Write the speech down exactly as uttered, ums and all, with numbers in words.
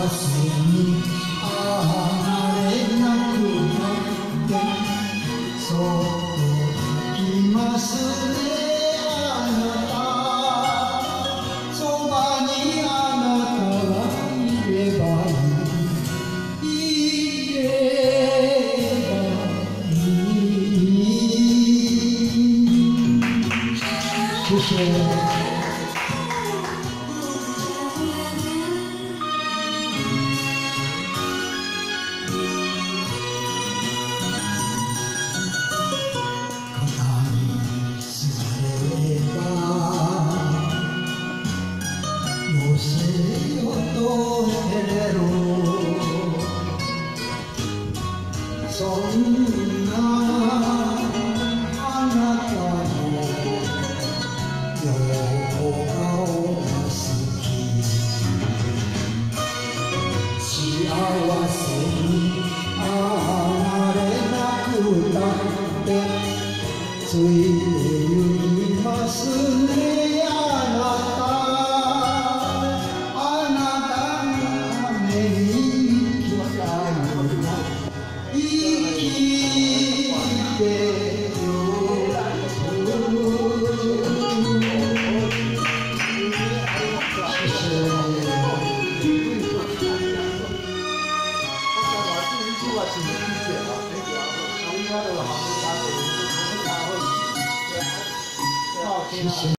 せにあれなくなってそっといますねあなたそばにあなたがいればいいいればいい谢谢。そんなあなたの横顔が好き幸せにあれなくなってついてゆきますねあなたあなたのために生きたい生きてよ谢谢。